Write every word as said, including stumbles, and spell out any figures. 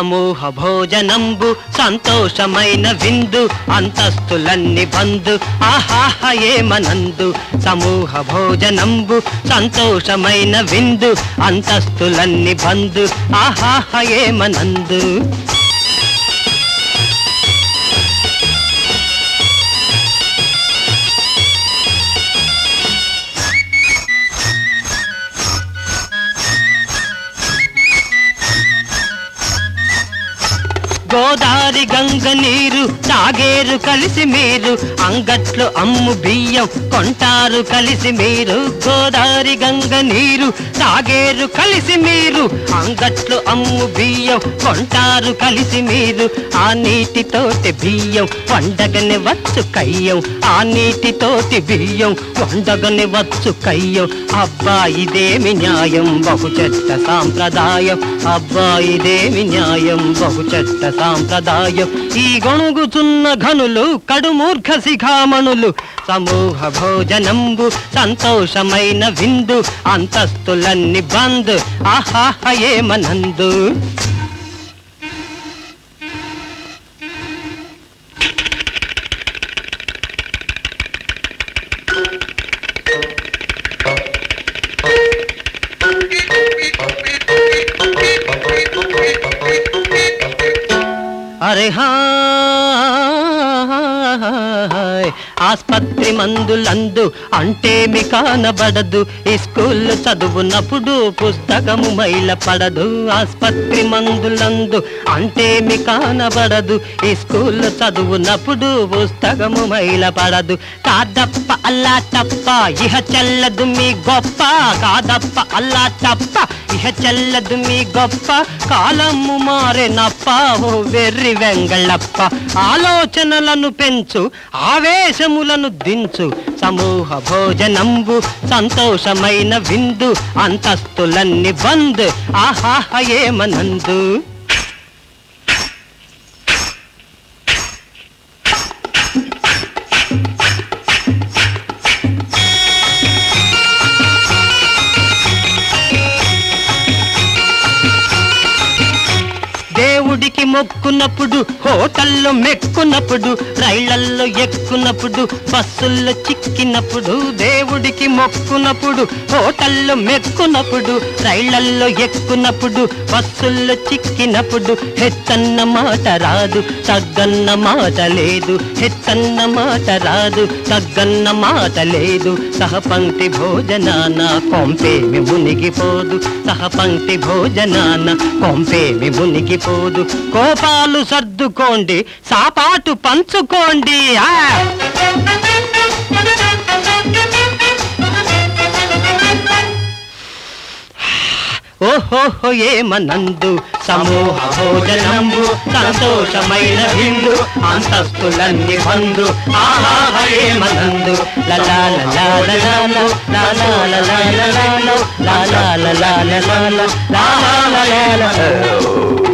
సమూహ భోజనంబు సంతోషమైన విందు అంతస్తులన్నీ బందు ఆహాహ ఏమనందు సమూహ భోజనంబు సంతోషమైన విందు అంతస్తులన్నీ బందు ఆహాహ ఏమనందు గోదారి గంగ నీరు తాగేరు కలిసి మీరు అంగట్లో అమ్ము బియ్యం కొంటారు కలిసి మీరు గోదారి గంగ నీరు తాగేరు కలిసి మీరు అంగట్లో అమ్ము బియ్యం కొంటారు కలిసి మీరు ఆ నీటితోటి బియ్యం వండగని వచ్చు కయ్యం ఆ నీటితోటి బియ్యం వండగని వచ్చు కయ్యం అబ్బా ఇదేమి న్యాయం బహు చెడ్డ సాంప్రదాయం అబ్బా ఇదేమి న్యాయం బహు చెడ్డ సాంప్రదాయం ఈ గొణుగుచున్న ఘనులు కడుమూర్ఖ శిఖామణులు సమూహ భోజనంబు సంతోషమైన విందు అంతస్తులన్నీ బంద్ ఆహాహ ఏమనందు అరే హాయ్ ఆస్పత్రి మందులందు అంటేమి కానబడదు ఈ స్కూల్లో చదువునప్పుడు పుస్తకము మైల పడదు ఆస్పత్రి మందులందు అంటేమి కానబడదు ఈ స్కూల్లో చదువునప్పుడు పుస్తకము మైల పడదు కాదప్ప అల్లా తప్ప ఇహ చెల్లదు మీ గొప్ప కాదప్ప అల్లా తప్ప ఇహ చెల్లదు మీ గొప్ప కాలము మారెనప్ప ఓ వెర్రి వెంగళప్ప ఆలోచనలను పెంచు ఆవేశములను దించు సమూహ భోజనంబు సంతోషమైన విందు అంతస్తులన్నీ బంద్ ఆహాహ ఏమనందు దేవుడికి మొక్కునప్పుడు హోటల్లో మెక్కునప్పుడు రైళ్లల్లో ఎక్కునప్పుడు బస్సుల్లో చిక్కినప్పుడు దేవుడికి మొక్కునప్పుడు హోటల్లో మెక్కునప్పుడు రైళ్లల్లో ఎక్కునప్పుడు బస్సుల్లో చిక్కినప్పుడు హెచ్చన్న మాట రాదు తగ్గన్న మాట లేదు హెచ్చన్న మాట రాదు తగ్గన్న మాట లేదు సహపంక్తి భోజనాన కొంపేమి మునిగిపోదు సహపంక్తి భోజనాన కొంపేమి మునిగిపోదు కోపాలు సర్దుకోండి సాపాటు పంచుకోండి ఓహోహో ఏమనందు సమూహ భోజనంబు సంతోషమైన విందు అంతస్తులన్నీ బందు ఆహాహ ఏమనందు లలా లలా లలా లలా లలా లలా లలా లలా లలా లలా లలా